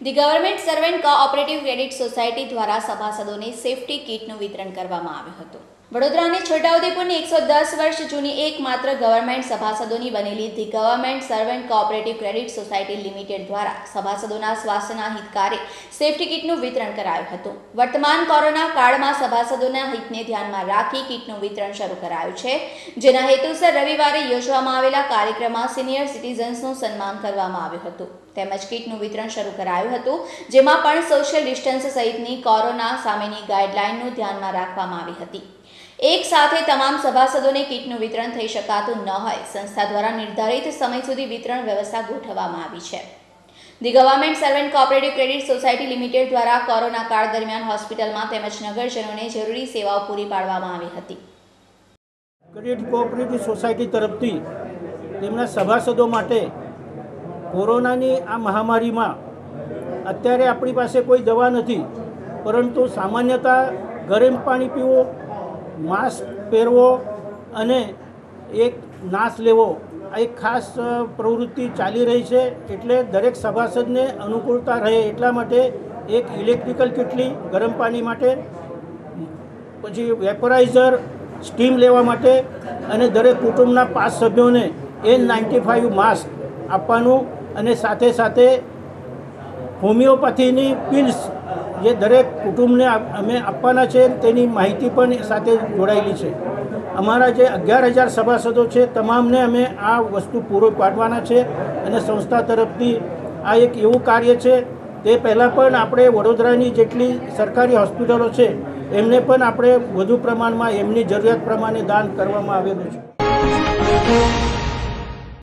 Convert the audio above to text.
The government servant cooperative credit society દ્વારા સભાસદોને safety કીટનું વિતરણ કરવામાં આવ્યું હતું। વડોદરાની છોટાઉદેપુરની 110 વર્ષ જૂની એકમાત્ર ગવર્મેન્ટ સભાસદોની બનેલી the government servant cooperative credit society limited દ્વારા સભાસદોના સ્વાસ્થ્યના હિતકારે સેફટી કીટનું વિતરણ કરાયું હતું। વર્તમાન કોરોના કાળમાં સભાસદોના હિતને ધ્યાનમાં રાખી કીટનું વિતરણ શરૂ કરાયું છે, જેના હેતુસર રવિવારે યોજવામાં આવેલા કાર્યક્રમમાં સિનિયર સિટીઝન્સનું સન્માન કરવામાં આવ્યું હતું તેમજ કીટનું વિતરણ શરૂ કરાયું હતું, જેમાં પણ સોશિયલ ડિસ્ટન્સ સહિતની કોરોના સામેની ગાઈડલાઈનનું ધ્યાનમાં રાખવામાં આવી હતી। એક સાથે તમામ સભાસદોને કીટનું વિતરણ થઈ શકાતું ન હોય સંસ્થા દ્વારા નિર્ધારિત સમય સુધી વિતરણ વ્યવસ્થા ગોઠવવામાં આવી છે। The government servant cooperative credit society limited દ્વારા કોરોના કાળ દરમિયાન હોસ્પિટલમાં તેમજ નગરજનોને જરૂરી સેવાઓ પૂરી પાડવામાં આવી હતી। ક્રેડિટ કોઓપરેટિવ સોસાયટી તરફથી તેમના સભાસદો માટે કોરોનાની આ મહામારીમાં અત્યારે આપણી પાસે કોઈ દવા નથી, પરંતુ સામાન્યતા ગરમ પાણી પીવો, માસ્ક પહેરવો અને એક નાશ લેવો આ એક ખાસ પ્રવૃત્તિ ચાલી રહી છે। એટલે દરેક સભાસદને અનુકૂળતા રહે એટલા માટે એક ઇલેક્ટ્રિકલ કેટલી ગરમ પાણી માટે, પછી વેપરાઇઝર સ્ટીમ લેવા માટે અને દરેક કુટુંબના 5 સભ્યોને N95 માસ્ક આપવાનું અને સાથે સાથે હોમિયોપેથીની પિલ્સ જે દરેક કુટુંબને અમે આપવાના છે તેની માહિતી પણ સાથે જોડાયેલી છે। અમારા જે 11,000 સભાસદો છે તમામને અમે આ વસ્તુ પૂરો પાડવાના છે અને સંસ્થા તરફથી આ એક એવું કાર્ય છે। તે પહેલાં પણ આપણે વડોદરાની જેટલી સરકારી હોસ્પિટલો છે એમને પણ આપણે વધુ પ્રમાણમાં એમની જરૂરિયાત પ્રમાણે દાન કરવામાં આવેલું છે।